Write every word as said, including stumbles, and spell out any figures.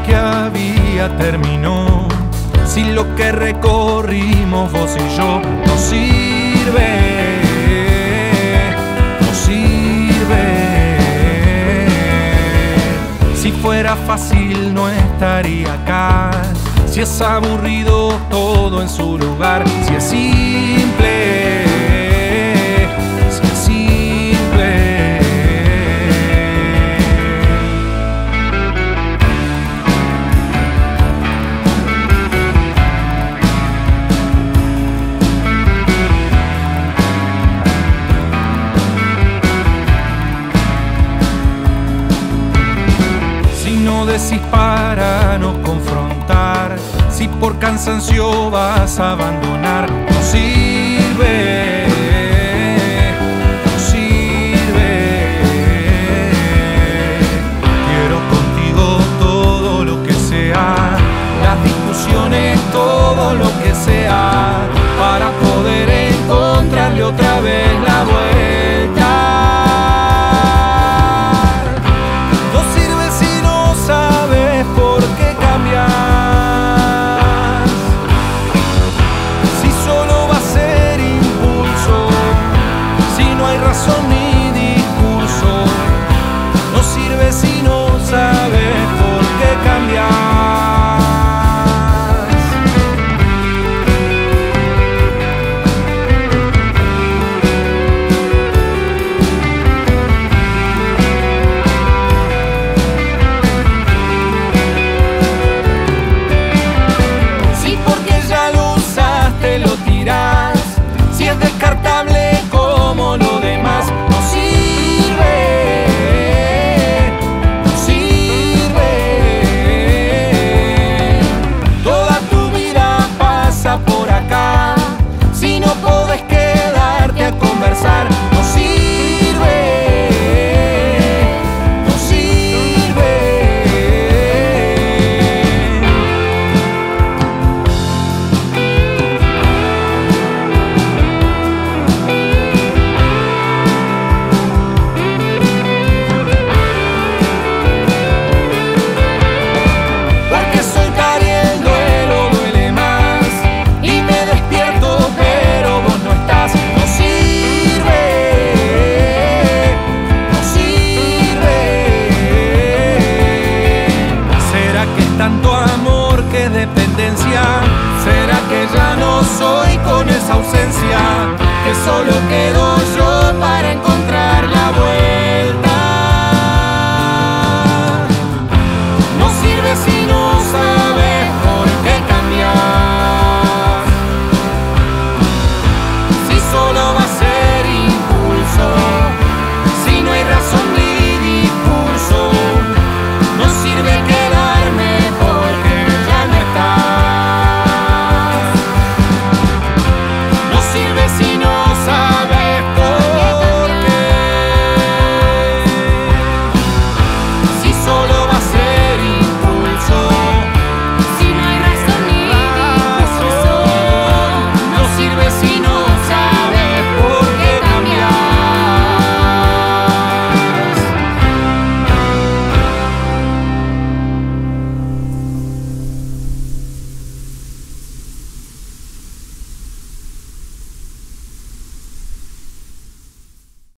que había terminó, si lo que recorrimos vos y yo no sirve, no sirve. Si fuera fácil no estaría acá, si es aburrido todo en su lugar, si es simple, si es simple. Si no decís para no confrontar, si por cansancio vas a abandonar, no sirve.